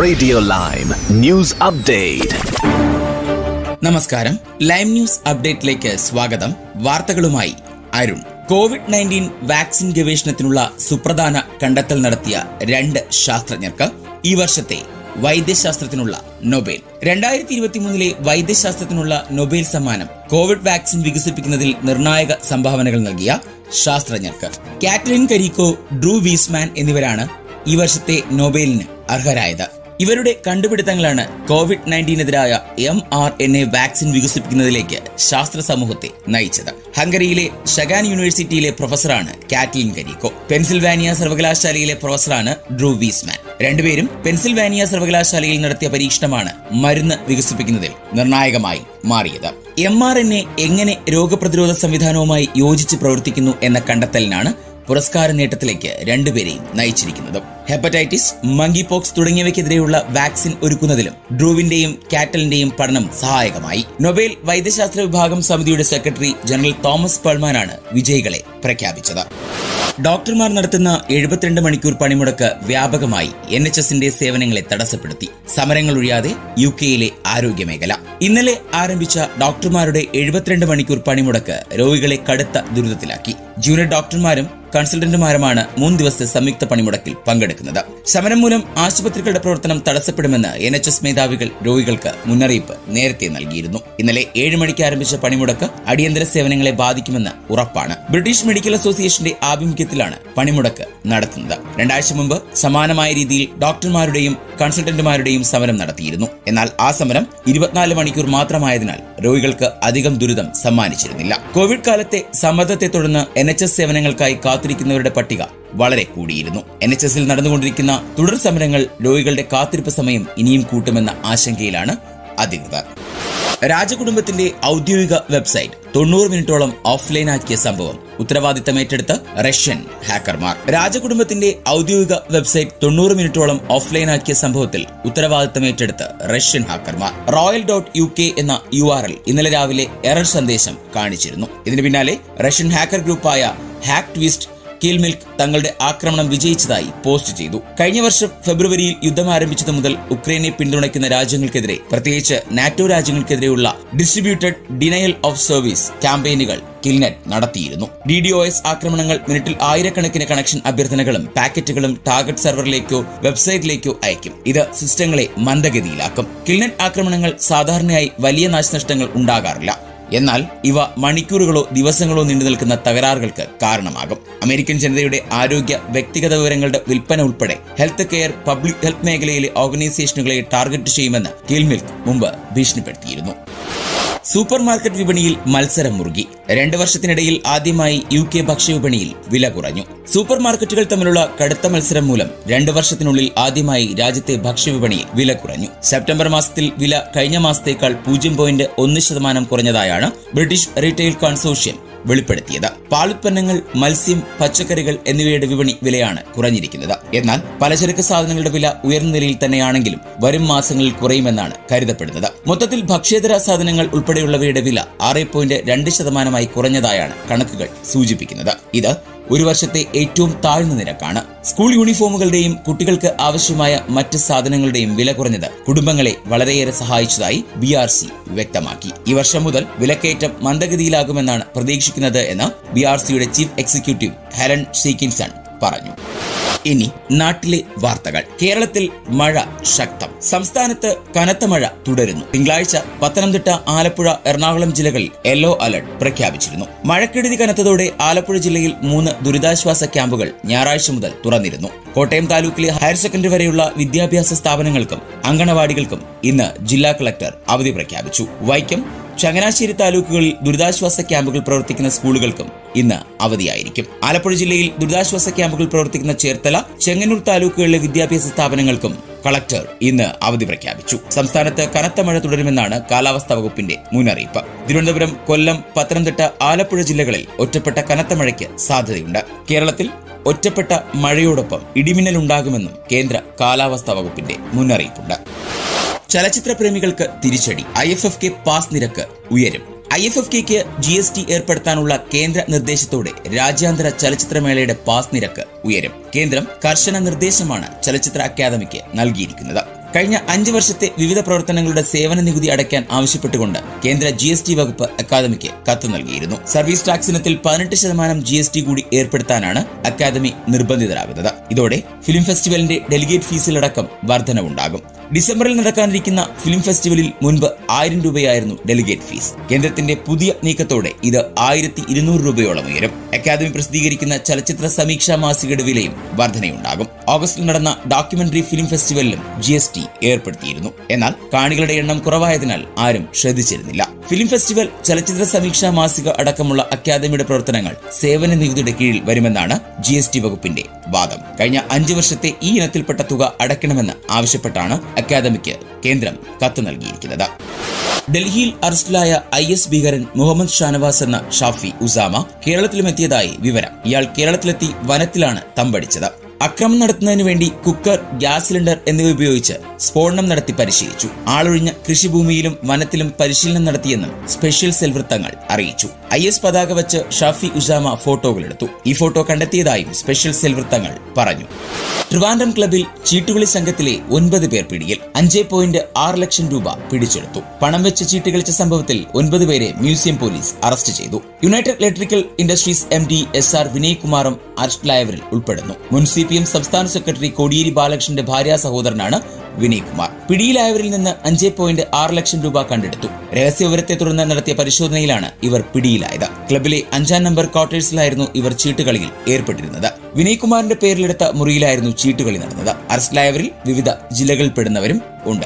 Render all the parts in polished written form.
Radio Lime News Update. നമസ്കാരം, lime news അപ്ഡേറ്റിലേക്ക് സ്വാഗതം. വാർത്തകളുമായി അരുൺ. കോവിഡ്-19 വാക്സിൻ ഗവേഷണത്തിനുള്ള സുപ്രധാന കണ്ടെത്തൽ നടത്തിയ 2 ശാസ്ത്രജ്ഞർക്ക് ഈ വർഷത്തെ വൈദ്യശാസ്ത്രത്തിനുള്ള നൊബേൽ. 2023 വൈദ്യശാസ്ത്രത്തിനുള്ള നൊബേൽ സമ്മാനം കോവിഡ് വാക്സിൻ വികസിപ്പിക്കുന്നതിൽ നിർണായക സംഭാവനകൾ നൽകിയ ശാസ്ത്രജ്ഞർക്ക്. കാറ്റലിൻ കരീക്കോ, ഡ്രൂ വീസ്മാൻ എന്നിവരാണ് ഈ വർഷത്തെ നൊബേലിന് അർഹരായത്. ഇവരുടെ കണ്ടുപിടുത്തങ്ങളാണ് കോവിഡ്-19-നെതിരായ mRNA വാക്സിൻ വികസിപ്പിക്കുന്നതിലേക്ക് ശാസ്ത്ര സമൂഹത്തെ നയിച്ചത്. ഹംഗറിയിലെ ഷഗാൻ യൂണിവേഴ്സിറ്റിയിലെ പ്രൊഫസറാണ് കാറ്റലിൻ കരീക്കോ. പെൻസിൽവാനിയ സർവകലാശാലയിലെ പ്രൊഫസറാണ് ഡ്രൂ വീസ്മാൻ. രണ്ടുപേരും പെൻസിൽവാനിയ സർവകലാശാലയിൽ നടത്തിയ പരീക്ഷണമാണ് മരുന്ന് വികസിപ്പിക്കുന്നതിൽ നിർണായകമായി മാറിയത്. mRNA എങ്ങനെ രോഗപ്രതിരോധ സംവിധാനവുമായി യോജിച്ച് പ്രവർത്തിക്കുന്നു എന്ന കണ്ടെത്തലിനാണ് പുരസ്കാര നേട്ടത്തിലേക്ക് രണ്ടുപേരെയും നയിച്ചിരിക്കുന്നത്. ഹെപ്പറ്റൈറ്റിസ്, മങ്കി പോക്സ് തുടങ്ങിയവയ്ക്കെതിരെയുള്ള വാക്സിൻ ഒരുക്കുന്നതിലും ഡ്രൂവിന്റെയും കാറ്റലിന്റെയും പഠനം സഹായകമായി. നൊബേൽ വൈദ്യശാസ്ത്ര വിഭാഗം സമിതിയുടെ സെക്രട്ടറി ജനറൽ തോമസ് പെർൽമാനാണ് വിജയികളെ പ്രഖ്യാപിച്ചത്. ഡോക്ടർമാർ നടത്തുന്ന 72 മണിക്കൂർ പണിമുടക്ക് വ്യാപകമായി NHSന്റെ സേവനങ്ങളെ തടസ്സപ്പെടുത്തി. സമരങ്ങൾ ഒഴിയാതെ UK-യിലെ ആരോഗ്യമേഖല. ഇന്നലെ ആരംഭിച്ച ഡോക്ടർമാരുടെ 72 മണിക്കൂർ പണിമുടക്ക് രോഗികളെ കടുത്ത ദുരിതത്തിലാക്കി. ജൂനിയർ ഡോക്ടർമാരും കൺസൾട്ടന്റുമാരുമാണ് 3 ദിവസത്തെ സംയുക്ത പണിമുടക്കിൽ പങ്കെടുക്കുന്നത്. സമരം മൂലം ആശുപത്രികളുടെ പ്രവർത്തനം തടസ്സപ്പെടുമെന്ന് NHS മേധാവികൾ രോഗികൾക്ക് മുന്നറിയിപ്പ് നേരത്തെ നൽകിയിരുന്നു. ഇന്നലെ 7 മണിക്ക് ആരംഭിച്ച പണിമുടക്ക് അടിയന്തര സേവനങ്ങളെ ബാധിക്കുമെന്ന് ഉറപ്പാണ്. ബ്രിട്ടീഷ് മെഡിക്കൽ അസോസിയേഷന്റെ ആഭിമുഖ്യത്തിലാണ് പണിമുടക്ക് നടത്തുന്നത്. 2 ആഴ്ച മുമ്പ് സമാനമായ രീതിയിൽ ഡോക്ടർമാരുടെയും കൺസൾട്ടന്റുമാരുടെയും സമരം നടത്തിയിരുന്നു. എന്നാൽ ആ സമരം 24 മണിക്കൂർ മാത്രമായതിനാൽ രോഗികൾക്ക് അധികം ദുരിതം സമ്മാനിച്ചിരുന്നില്ല. കോവിഡ് കാലത്തെ സമ്മർദ്ദത്തെ തുടർന്ന് NHS സേവനങ്ങൾക്കായി കാത്തിരിക്കുന്നവരുടെ പട്ടിക വളരെ കൂടിയിരുന്നു. NHSൽ നടന്നുകൊണ്ടിരിക്കുന്ന തുടർ സമരങ്ങൾ രോഗികളുടെ കാത്തിരിപ്പ് സമയം ഇനിയും കൂട്ടുമെന്ന ആശങ്കയിലാണ് അധികൃതർ. രാജകുടുംബത്തിന്റെ ഔദ്യോഗിക വെബ്സൈറ്റ് 90 മിനിറ്റോളം ഓഫ്ലൈനാക്കിയ സംഭവം ഉത്തരവാദിത്തം ഏറ്റെടുത്ത് റഷ്യൻ ഹാക്കർമാർ. രാജകുടുംബത്തിന്റെ ഔദ്യോഗിക വെബ്സൈറ്റ് 90 മിനിറ്റോളം ഓഫ്ലൈനാക്കിയ സംഭവത്തിൽ ഉത്തരവാദിത്തം ഏറ്റെടുത്ത് റഷ്യൻ ഹാക്കർമാർ. royal.uk എന്ന URL ഇന്നലെ രാവിലെ എറർ സന്ദേശം കാണിച്ചിരുന്നു. ഇതിന് പിന്നാലെ റഷ്യൻ ഹാക്കർ ഗ്രൂപ്പായ ഹാക്ക് ട്വിസ്റ്റ് കിൽ മിൽക്ക് തങ്ങളുടെ ആക്രമണം വിജയിച്ചതായി പോസ്റ്റ് ചെയ്തു. കഴിഞ്ഞ വർഷം ഫെബ്രുവരിയിൽ യുദ്ധം ആരംഭിച്ചതു മുതൽ ഉക്രൈനെ പിന്തുണയ്ക്കുന്ന രാജ്യങ്ങൾക്കെതിരെ, പ്രത്യേകിച്ച് നാറ്റോ രാജ്യങ്ങൾക്കെതിരെയുള്ള ഡിസ്ട്രിബ്യൂട്ടഡ് ഡിനയൽ ഓഫ് സർവീസ് ക്യാമ്പയിനുകൾ കിൽനെറ്റ് നടത്തിയിരുന്നു. DDoS ആക്രമണങ്ങൾ മിനിറ്റിൽ ആയിരക്കണക്കിന് കണക്ഷൻ അഭ്യർത്ഥനകളും പാക്കറ്റുകളും ടാർഗറ്റ് സെർവറിലേക്കോ വെബ്സൈറ്റിലേക്കോ അയക്കും. ഇത് സിസ്റ്റങ്ങളെ മന്ദഗതിയിലാക്കും. കിൽനെറ്റ് ആക്രമണങ്ങൾ സാധാരണയായി വലിയ നാശനഷ്ടങ്ങൾ ഉണ്ടാകാറില്ല. എന്നാൽ ഇവ മണിക്കൂറുകളോ ദിവസങ്ങളോ നീണ്ടു നിൽക്കുന്ന തകരാറുകൾക്ക് കാരണമാകും. അമേരിക്കൻ ജനതയുടെ ആരോഗ്യ, വ്യക്തിഗത വിവരങ്ങളുടെ വിൽപ്പന ഉൾപ്പെടെ ഹെൽത്ത് കെയർ, പബ്ലിക് ഹെൽത്ത് മേഖലയിലെ ഓർഗനൈസേഷനുകളെ ടാർഗറ്റ് ചെയ്യുമെന്ന് കിൽമിൽക്ക് മുമ്പ് ഭീഷണിപ്പെടുത്തിയിരുന്നു. സൂപ്പർ മാർക്കറ്റ് വിപണിയിൽ മത്സരം മുറുകി. 2 വർഷത്തിനിടയിൽ ആദ്യമായി UK ഭക്ഷ്യവിപണിയിൽ വില കുറഞ്ഞു. സൂപ്പർ മാർക്കറ്റുകൾ തമ്മിലുള്ള കടുത്ത മത്സരം മൂലം 2 വർഷത്തിനുള്ളിൽ ആദ്യമായി രാജ്യത്തെ ഭക്ഷ്യവിപണിയിൽ വില കുറഞ്ഞു. സെപ്റ്റംബർ മാസത്തിൽ വില കഴിഞ്ഞ മാസത്തേക്കാൾ 0.1% കുറഞ്ഞതായാണ് ബ്രിട്ടീഷ് റീറ്റെയിൽ കൺസോർഷ്യം വെളിപ്പെടുത്തിയത്. പാലുത്പന്നങ്ങൾ, മത്സ്യം, പച്ചക്കറികൾ എന്നിവയുടെ വിപണി വിലയാണ് കുറഞ്ഞിരിക്കുന്നത്. എന്നാൽ പലചരക്ക് സാധനങ്ങളുടെ വില ഉയർന്ന നിലയിൽ തന്നെയാണെങ്കിലും വരും മാസങ്ങളിൽ കുറയുമെന്നാണ് കരുതപ്പെടുന്നത്. മൊത്തത്തിൽ ഭക്ഷ്യേതര സാധനങ്ങൾ ഉൾപ്പെടെയുള്ളവയുടെ വില 6.2% കുറഞ്ഞതായാണ് കണക്കുകൾ സൂചിപ്പിക്കുന്നത്. ഇത് ഒരു വർഷത്തെ ഏറ്റവും താഴ്ന്ന നിരക്കാണ്. സ്കൂൾ യൂണിഫോമുകളുടെയും കുട്ടികൾക്ക് ആവശ്യമായ മറ്റ് സാധനങ്ങളുടെയും വില കുറഞ്ഞത് കുടുംബങ്ങളെ വളരെയേറെ സഹായിച്ചതായി BRC വ്യക്തമാക്കി. ഈ വർഷം മുതൽ വിലക്കയറ്റം മന്ദഗതിയിലാകുമെന്നാണ് പ്രതീക്ഷിക്കുന്നത് എന്ന് BRCയുടെ ചീഫ് എക്സിക്യൂട്ടീവ് ഹെലൻ ഷീക്കിൻസൺ പറഞ്ഞു. ഇനി നാട്ടിലെ വാർത്തകൾ. കേരളത്തിൽ മഴ ശക്തം. സംസ്ഥാനത്ത് കനത്ത മഴ തുടരുന്നു. തിങ്കളാഴ്ച പത്തനംതിട്ട, ആലപ്പുഴ, എറണാകുളം ജില്ലകളിൽ യെല്ലോ അലർട്ട് പ്രഖ്യാപിച്ചിരുന്നു. മഴക്കെടുതി കനത്തതോടെ ആലപ്പുഴ ജില്ലയിൽ 3 ദുരിതാശ്വാസ ക്യാമ്പുകൾ ഞായറാഴ്ച മുതൽ തുറന്നിരുന്നു. കോട്ടയം താലൂക്കിലെ ഹയർ സെക്കൻഡറി വരെയുള്ള വിദ്യാഭ്യാസ സ്ഥാപനങ്ങൾക്കും അങ്കണവാടികൾക്കും ഇന്ന് ജില്ലാ കളക്ടർ അവധി പ്രഖ്യാപിച്ചു. വൈക്കം, ചങ്ങനാശ്ശേരി താലൂക്കുകളിൽ ദുരിതാശ്വാസ ക്യാമ്പുകൾ പ്രവർത്തിക്കുന്ന സ്കൂളുകൾക്കും ഇന്ന് അവധിയായിരിക്കും. ആലപ്പുഴ ജില്ലയിൽ ദുരിതാശ്വാസ ക്യാമ്പുകൾ പ്രവർത്തിക്കുന്ന ചേർത്തല, ചെങ്ങന്നൂർ താലൂക്കുകളിലെ വിദ്യാഭ്യാസ സ്ഥാപനങ്ങൾക്കും കളക്ടർ ഇന്ന് അവധി പ്രഖ്യാപിച്ചു. സംസ്ഥാനത്ത് കനത്ത മഴ തുടരുമെന്നാണ് കാലാവസ്ഥാ വകുപ്പിന്റെ മുന്നറിയിപ്പ്. തിരുവനന്തപുരം, കൊല്ലം, പത്തനംതിട്ട, ആലപ്പുഴ ജില്ലകളിൽ ഒറ്റപ്പെട്ട കനത്ത മഴയ്ക്ക് സാധ്യതയുണ്ട്. കേരളത്തിൽ ഒറ്റപ്പെട്ട മഴയോടൊപ്പം ഇടിമിന്നലുണ്ടാകുമെന്നും കേന്ദ്ര കാലാവസ്ഥാ വകുപ്പിന്റെ മുന്നറിയിപ്പുണ്ട്. ചലച്ചിത്ര പ്രേമികൾക്ക് തിരിച്ചടി. IFFK പാസ് നിരക്ക് ഉയരും. IFFKക്ക് GST ഏർപ്പെടുത്താനുള്ള കേന്ദ്ര നിർദ്ദേശത്തോടെ രാജ്യാന്തര ചലച്ചിത്രമേളയുടെ പാസ് നിരക്ക് ഉയരും. കേന്ദ്രം കർശന നിർദ്ദേശമാണ് ചലച്ചിത്ര അക്കാദമിക്ക് നൽകിയിരിക്കുന്നത്. കഴിഞ്ഞ 5 വർഷത്തെ വിവിധ പ്രവർത്തനങ്ങളുടെ സേവന നികുതി അടയ്ക്കാൻ ആവശ്യപ്പെട്ടുകൊണ്ട് കേന്ദ്ര GST വകുപ്പ് അക്കാദമിക്ക് കത്ത് നൽകിയിരുന്നു. സർവീസ് ടാക്സ് ഇനത്തിൽ 18% GST കൂടി ഏർപ്പെടുത്താനാണ് അക്കാദമി നിർബന്ധിതരാകുന്നത്. ഇതോടെ ഫിലിം ഫെസ്റ്റിവലിന്റെ ഡെലിഗേറ്റ് ഫീസിലടക്കം വർധനവുണ്ടാകും. ഡിസംബറിൽ നടക്കാനിരിക്കുന്ന ഫിലിം ഫെസ്റ്റിവലിൽ മുൻപ് 1000 രൂപയായിരുന്നു ഡെലിഗേറ്റ് ഫീസ്. കേന്ദ്രത്തിന്റെ പുതിയ നീക്കത്തോടെ ഇത് 1200 രൂപയോളം ഉയരും. അക്കാദമി പ്രസിദ്ധീകരിക്കുന്ന ചലച്ചിത്ര സമീക്ഷാ മാസികയുടെ വിലയും വർധനയുണ്ടാകും. ഓഗസ്റ്റിൽ നടന്ന ഡോക്യുമെന്ററി ഫിലിം ഫെസ്റ്റിവലിലും GST ഏർപ്പെടുത്തിയിരുന്നു. എന്നാൽ കാണികളുടെ എണ്ണം കുറവായതിനാൽ ആരും ശ്രദ്ധിച്ചിരുന്നില്ല. ഫിലിം ഫെസ്റ്റിവൽ, ചലച്ചിത്ര സമീക്ഷാ മാസിക അടക്കമുള്ള അക്കാദമിയുടെ പ്രവർത്തനങ്ങൾ സേവന നികുതിയുടെ കീഴിൽ വരുമെന്നാണ് GST വകുപ്പിന്റെ വാദം. കഴിഞ്ഞ 5 വർഷത്തെ ഈ ഇനത്തിൽപ്പെട്ട തുക അടയ്ക്കണമെന്ന് ആവശ്യപ്പെട്ടാണ് അക്കാദമിക്ക് കേന്ദ്രം കത്ത് നൽകിയിരിക്കുന്നത്. ഡൽഹിയിൽ അറസ്റ്റിലായ IS ഭീകരൻ മുഹമ്മദ് ഷാനവാസ് എന്ന ഷാഫി ഉസാമ കേരളത്തിലും എത്തിയതായി വിവരം. ഇയാൾ കേരളത്തിലെത്തി വനത്തിലാണ് തമ്പടിച്ചത്. അക്രമം നടത്തുന്നതിനു വേണ്ടി കുക്കർ, ഗ്യാസ് സിലിണ്ടർ എന്നിവ ഉപയോഗിച്ച് സ്ഫോടനം നടത്തി പരിശീലിച്ചു. ആളൊഴിഞ്ഞ കൃഷിഭൂമിയിലും വനത്തിലും പരിശീലനം നടത്തിയെന്നും സ്പെഷ്യൽ സെൽ വൃത്തങ്ങൾ അറിയിച്ചു. IS പതാക വെച്ച് ഷാഫി ഉസാമ ഫോട്ടോകളെടുത്തു. ഈ ഫോട്ടോ കണ്ടെത്തിയതായും സ്പെഷ്യൽ സെൽ വൃത്തങ്ങൾ പറഞ്ഞു. ട്രിവാൻഡ്രം ക്ലബിൽ ചീട്ടുകളി സംഘത്തിലെ 9 പേർ പിടിയിൽ. 5.6 ലക്ഷം രൂപ പിടിച്ചെടുത്തു. പണം വെച്ച് ചീട്ട് കളിച്ച സംഭവത്തിൽ 9 പേരെ മ്യൂസിയം പോലീസ് അറസ്റ്റ് ചെയ്തു. United Electrical Industries MD SR Vinay കുമാറും അറസ്റ്റിലായവരിൽ ഉൾപ്പെടുന്നു. മുൻ CPM സംസ്ഥാന സെക്രട്ടറി കോടിയേരി ബാലകൃഷ്ണന്റെ ഭാര്യ സഹോദരനാണ് വിനയ് കുമാർ. പിടിയിലായവരിൽ നിന്ന് 5.6 ലക്ഷം രൂപ കണ്ടെടുത്തു. രഹസ്യവിവരത്തെ തുടർന്ന് നടത്തിയ പരിശോധനയിലാണ് ഇവർ പിടിയിലായത്. ക്ലബിലെ 5-ാം നമ്പർ ക്വാർട്ടേഴ്സിലായിരുന്നു ഇവർ ചീട്ടുകളിയിൽ ഏർപ്പെട്ടിരുന്നത്. വിനയ് കുമാറിന്റെ പേരിലെടുത്ത മുറിയിലായിരുന്നു ചീട്ടുകളി നടന്നത്. അറസ്റ്റിലായവരിൽ വിവിധ ജില്ലകളിൽപ്പെടുന്നവരും ഉണ്ട്.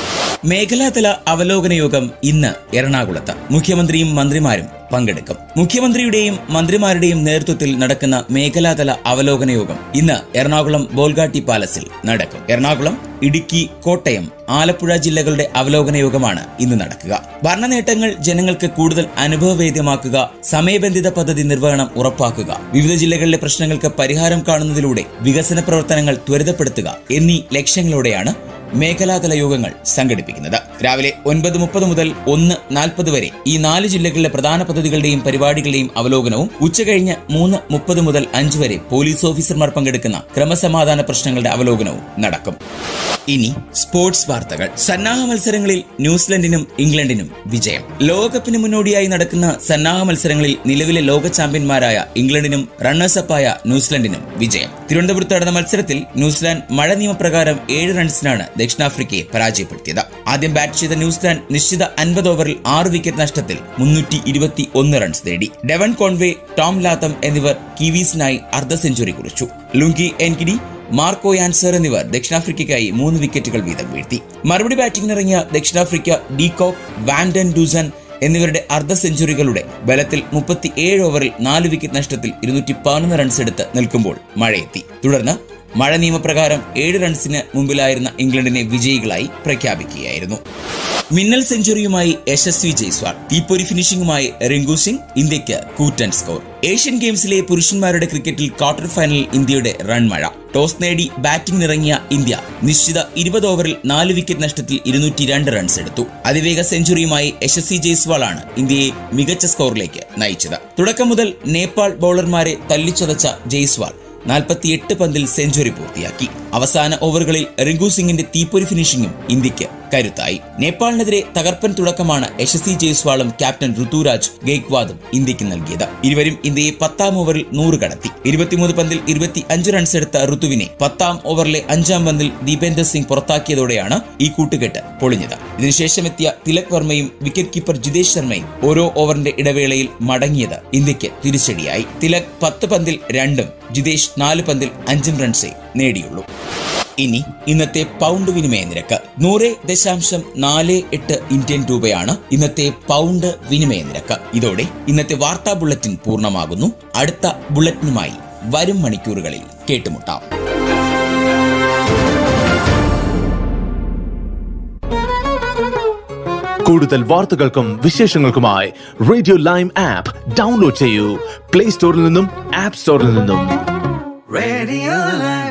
മേഖലാതല അവലോകന യോഗം ഇന്ന് എറണാകുളത്ത്. മുഖ്യമന്ത്രിയും മന്ത്രിമാരും പങ്കെടുക്കും. മുഖ്യമന്ത്രിയുടെയും മന്ത്രിമാരുടെയും നേതൃത്വത്തിൽ നടക്കുന്ന മേഖലാതല അവലോകന യോഗം ഇന്ന് എറണാകുളം ബോൾഗാട്ടി പാലസിൽ നടക്കും. എറണാകുളം, ഇടുക്കി, കോട്ടയം, ആലപ്പുഴ ജില്ലകളുടെ അവലോകന യോഗമാണ് ഇന്ന് നടക്കുക. ഭരണ നേട്ടങ്ങൾ ജനങ്ങൾക്ക് കൂടുതൽ അനുഭവവേദ്യമാക്കുക, സമയബന്ധിത പദ്ധതി നിർവഹണം ഉറപ്പാക്കുക, വിവിധ ജില്ലകളിലെ പ്രശ്നങ്ങൾക്ക് പരിഹാരം കാണുന്നതിലൂടെ വികസന പ്രവർത്തനങ്ങൾ ത്വരിതപ്പെടുത്തുക എന്നീ ലക്ഷ്യങ്ങളോടെയാണ് മേഖലാതല യോഗങ്ങൾ സംഘടിപ്പിക്കുന്നത്. രാവിലെ 9:30 മുതൽ 1:40 വരെ ഈ 4 ജില്ലകളിലെ പ്രധാന പദ്ധതികളുടെയും പരിപാടികളുടെയും അവലോകനവും, ഉച്ചകഴിഞ്ഞ് 3:30 മുതൽ 5 വരെ പോലീസ് ഓഫീസർമാർ പങ്കെടുക്കുന്ന ക്രമസമാധാന പ്രശ്നങ്ങളുടെ അവലോകനവും നടക്കും. ഇനി സ്പോർട്സ് വാർത്തകൾ. സന്നാഹ മത്സരങ്ങളിൽ ന്യൂസിലൻഡിനും ഇംഗ്ലണ്ടിനും വിജയം. ലോകകപ്പിന് മുന്നോടിയായി നടക്കുന്ന സന്നാഹ മത്സരങ്ങളിൽ നിലവിലെ ലോക ചാമ്പ്യന്മാരായ ഇംഗ്ലണ്ടിനും റണ്ണേഴ്സപ്പായ ന്യൂസിലൻഡിനും വിജയം. തിരുവനന്തപുരത്ത് നടന്ന മത്സരത്തിൽ ന്യൂസിലാൻഡ് മഴ നിയമപ്രകാരം 7 റൺസിനാണ് ദക്ഷിണാഫ്രിക്കയെ പരാജയപ്പെടുത്തിയത്. ആദ്യം ബാറ്റ് ചെയ്ത ന്യൂസിലാൻഡ് നിശ്ചിത 50 ഓവറിൽ 6 വിക്കറ്റ് നഷ്ടത്തിൽ 321 റൺസ് നേടി. ഡെവൻ കോൺവേ, ടോം ലാത്തം എന്നിവർ കിവീസിനായി അർദ്ധ സെഞ്ചുറി കുറിച്ചു. ലുങ്കി എൻകിഡി, മാർക്കോ യാൻസർ എന്നിവർ ദക്ഷിണാഫ്രിക്കയ്ക്കായി 3 വിക്കറ്റുകൾ വീതം വീഴ്ത്തി. മറുപടി ബാറ്റിംഗിനിറങ്ങിയ ദക്ഷിണാഫ്രിക്ക ഡീകോക്ക്, വാൻഡൻ ഡൂസൻ എന്നിവരുടെ അർദ്ധ സെഞ്ചുറികളുടെ ബലത്തിൽ 37 ഓവറിൽ 4 വിക്കറ്റ് നഷ്ടത്തിൽ 211 റൺസ് എടുത്ത് നിൽക്കുമ്പോൾ മഴയെത്തി. തുടർന്ന് മഴ നിയമപ്രകാരം 7 റൺസിന് മുമ്പിലായിരുന്ന ഇംഗ്ലണ്ടിനെ വിജയികളായി പ്രഖ്യാപിക്കുകയായിരുന്നു. മിന്നൽ സെഞ്ചുറിയുമായി യശസ്വി ജയ്സ്വാൾ, തീപ്പൊരി ഫിനിഷിംഗുമായി റിങ്കു സിംഗ്. ഇന്ത്യക്ക് കൂറ്റൻ സ്കോർ. ഏഷ്യൻ ഗെയിംസിലെ പുരുഷന്മാരുടെ ക്രിക്കറ്റിൽ ക്വാർട്ടർ ഫൈനലിൽ ഇന്ത്യയുടെ റൺമഴ. ടോസ് നേടി ബാറ്റിംഗിനിറങ്ങിയ ഇന്ത്യ നിശ്ചിത 20 ഓവറിൽ 4 വിക്കറ്റ് നഷ്ടത്തിൽ 202 റൺസ് എടുത്തു. അതിവേഗ സെഞ്ചുറിയുമായി യശസ്വി ജയ്സ്വാളാണ് ഇന്ത്യയെ മികച്ച സ്കോറിലേക്ക് നയിച്ചത്. തുടക്കം മുതൽ നേപ്പാൾ ബൌളർമാരെ തല്ലിച്ചതച്ച ജയ്സ്വാൾ 48 പന്തിൽ സെഞ്ചുറി പൂർത്തിയാക്കി. അവസാന ഓവറുകളിൽ റിങ്കു സിംഗിന്റെ തീപ്പൊരി ഫിനിഷിംഗും ഇന്ത്യക്ക് കരുത്തായി. നേപ്പാളിനെതിരെ തകർപ്പൻ തുടക്കമാണ് യശസ്വി ജയ്സ്വാളും ക്യാപ്റ്റൻ ഋതുരാജ് ഗെയ്ക്വാദും ഇന്ത്യക്ക് നൽകിയത്. ഇരുവരും ഇന്ത്യയെ 10-ാം ഓവറിൽ 100 കടത്തി. 23 പന്തിൽ 25 റൺസ് എടുത്ത ഋതുവിനെ 10-ാം ഓവറിലെ 5-ാം പന്തിൽ ദീപേന്ദർ സിംഗ് പുറത്താക്കിയതോടെയാണ് ഈ കൂട്ടുകെട്ട് പൊളിഞ്ഞത്. ഇതിനുശേഷം എത്തിയ തിലക് വർമ്മയും വിക്കറ്റ് കീപ്പർ ജിതേഷ് ശർമ്മയും ഓരോ ഓവറിന്റെ ഇടവേളയിൽ മടങ്ങിയത് ഇന്ത്യക്ക് തിരിച്ചടിയായി. തിലക് 10 പന്തിൽ 2-ഉം ജിതേഷ് 4 പന്തിൽ 5 റൺസേ നേടിയുള്ളൂ. ഇനി ഇന്നത്തെ പൗണ്ട് വിനിമയ നിരക്ക് 100.48 ഇന്ത്യൻ രൂപയാണ് ഇന്നത്തെ പൗണ്ട് വിനിമയ നിരക്ക്. ഇതോടെ ഇന്നത്തെ വാർത്താ ബുള്ളറ്റിൻ പൂർണ്ണമാകുന്നു. അടുത്ത ബുള്ളറ്റിനുമായി വരും മണിക്കൂറുകളിൽ കേട്ടുമുട്ടാം. കൂടുതൽ വാർത്തകൾക്കും വിശേഷങ്ങൾക്കുമായി റേഡിയോ ലൈം ആപ്പ് ഡൗൺലോഡ് ചെയ്യൂ. പ്ലേ സ്റ്റോറിൽ നിന്നും ആപ്പ് സ്റ്റോറിൽ നിന്നും. Radio lime.